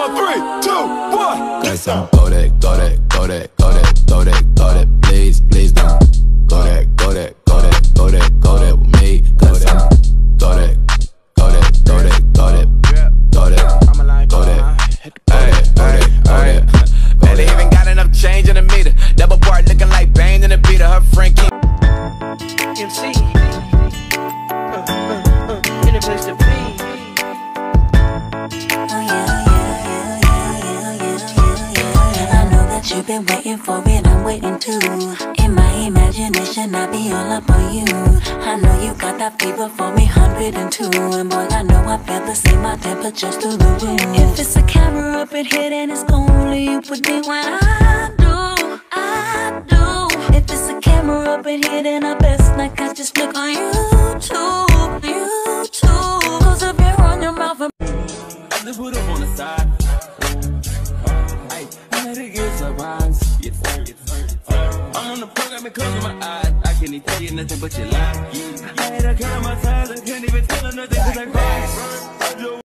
on 3, 2, 1. Got some go that, go that, go that, go that, go that, go that. Please, please don't go that, go that, go that, go that, go that with me. Got some go that, go that, go that, go that, go that, go that. Barely even got enough change in the meter. Double part looking like Bane in the beater. Her friend King MC in a place to be. You've been waiting for it, I'm waiting too. In my imagination, I be all up on you. I know you got that fever for me, 102. And boy, I know I feel the same, my temperature's through the roof. If it's a camera up in here, then it's only you with me when I do. If it's a camera up in here, then I best like I just look on YouTube. Cause if you run your mouth and I just put up on the side. I let it get surprised. I'm on the program and closing my eyes. I can't even tell you nothing but you lie. I had a cut on my ties, I can't even tell her nothing cause I cried.